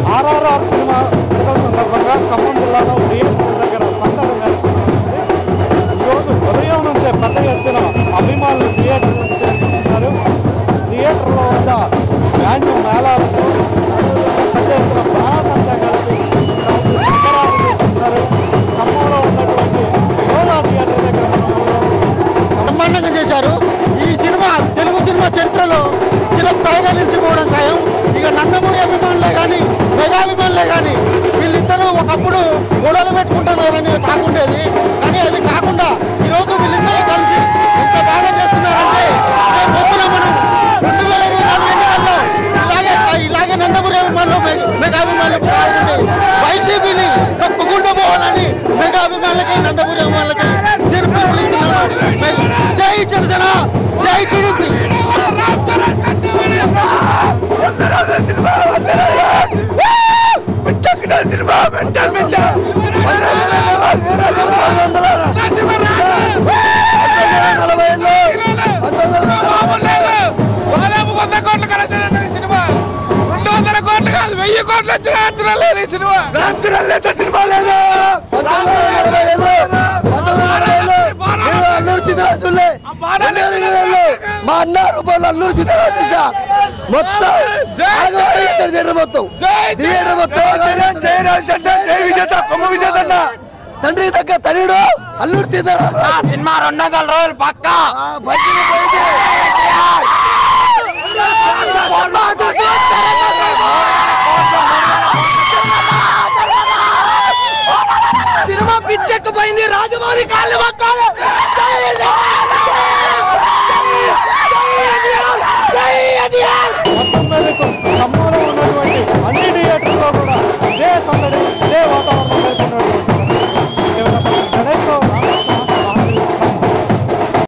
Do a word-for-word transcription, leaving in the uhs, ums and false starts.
RRR cinema విడుదల సందర్భంగా ఖమ్మం జిల్లాలో థియేటర్ దగ్గర సందడి నెలకొంది. ఈరోజు ఉదయం నుంచే పెద్ద ఎత్తున అభిమానులు థియేటర్లకు చేరుకుంటున్నారు. థియేటర్లో వద్ద బ్యాండు మేళాలతో పెద్ద ఎత్తున బాణాసంచా కలిపి సంబరాలు చేసుకుంటున్నారు. ఖమ్మంలో ఉన్నటువంటి యోగా థియేటర్ దగ్గర బ్రహ్మాండంగా చేశారు. ఈ సినిమా తెలుగు సినిమా చరిత్రలో చిరస్థాయిగా నిలిచిపోవడం ఖాయం. ఇక నందమూరి అభిమానులే కానీ మెగాభిమానులే కానీ వీళ్ళిద్దరూ ఒకప్పుడు గొడవలు పెట్టుకుంటున్నారని కాకుండేది. కానీ అవి కాకుండా ఈరోజు వీళ్ళిద్దరూ కలిసి ఎంత బాగా చేస్తున్నారంటే పొద్దున మనం రెండు వేల ఇరవై నాలుగు ఎన్నికల్లో ఇలాగే ఇలాగే నందమూరి అభిమానులు మెగాభిమానులు కాకుండా వైసీపీని తొక్కుకుంటూ పోవాలని మెగాభిమానులకి నందమూరి అభిమానులకి నేను పిలుపునిస్తున్నాను. జై జనసేన, జై టీడీపీ. వెయ్యి కోట్లు వచ్చిన అంచనా లేదు ఈ సినిమా. సినిమా లేదు. అల్లూరు సీతారాజులే మా అన్న రూపాయలు అల్లూరు సీతారాజు చూసా మొత్తం థియేటర్ మొత్తం థియేటర్ మొత్తం జై రాజశేఖర్ జై విజేత కొమ్మ విజేత అన్న తండ్రి దగ్గర తనయుడు అల్లూరు సీతారాం సినిమా రెండు వందల రోజులు పక్క సినిమా పిచ్చెక్కిపోయింది. రాజమౌళి కాళ్ళు